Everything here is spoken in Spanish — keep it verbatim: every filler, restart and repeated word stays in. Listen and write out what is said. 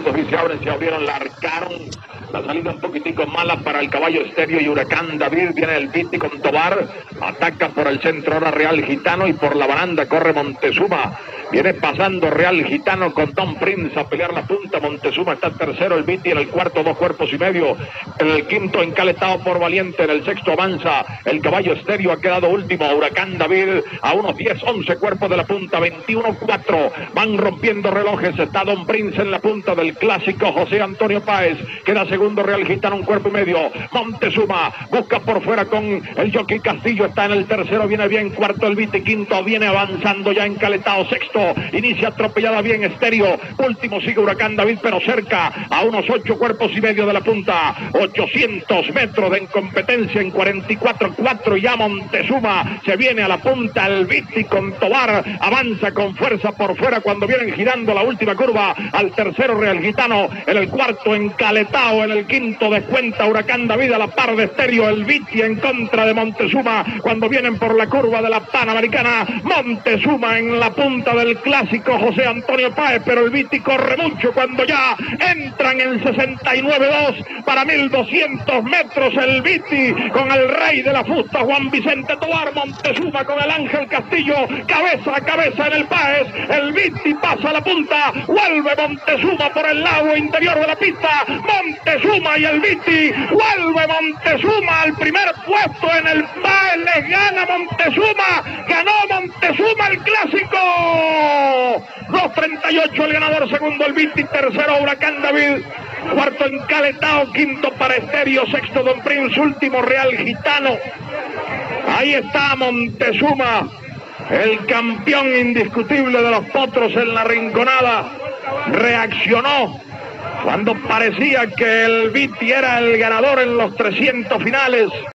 segundos y se abren, se abrieron, largaron. La salida un poquitico mala para el Caballo Estéreo y Huracán David. Viene el Viti con Tobar. Ataca por el centro ahora Real Gitano y por la baranda corre Montezuma. Viene pasando Real Gitano con Don Prince a pelear la punta. Montezuma está tercero, el Viti en el cuarto, dos cuerpos y medio. En el quinto encaletado por Valiente, en el sexto avanza el Caballo Estéreo, ha quedado último Huracán David a unos diez, once cuerpos de la punta, veintiuno cuatro. Van rompiendo relojes, está Don Prince en la punta del clásico José Antonio Páez. Queda segundo Real Gitano, un cuerpo y medio. Montezuma busca por fuera con el Jockey Castillo, está en el tercero, viene bien, cuarto el Viti, quinto viene avanzando ya encaletado, sexto inicia atropellada bien Estéreo, último sigue Huracán David, pero cerca a unos ocho cuerpos y medio de la punta, ochocientos metros de incompetencia en cuarenta y cuatro cuatro. Ya Montezuma se viene a la punta, el Viti con Tobar avanza con fuerza por fuera cuando vienen girando la última curva al tercero Real Gitano, en el cuarto encaletado, en el quinto descuenta Huracán David a la par de Estéreo, el Viti en contra de Montezuma cuando vienen por la curva de la Panamericana. Montezuma en la punta del el clásico José Antonio Páez, pero el Viti corre mucho cuando ya entran en sesenta y nueve dos para mil doscientos metros el Viti con el rey de la fusta Juan Vicente Tobar. Montezuma con el Ángel Castillo, cabeza a cabeza en el Páez, el Viti pasa a la punta, vuelve Montezuma por el lado interior de la pista, Montezuma y el Viti, vuelve Montezuma al primer puesto en el Páez, le gana Montezuma, ganó Montezuma el clásico. dos treinta y ocho el ganador, segundo el Viti, tercero Huracán David, cuarto encaletado, quinto para Estéreo, sexto Don Prince, último Real Gitano. Ahí está Montezuma, el campeón indiscutible de los potros en la Rinconada. Reaccionó cuando parecía que el Viti era el ganador en los trescientos finales.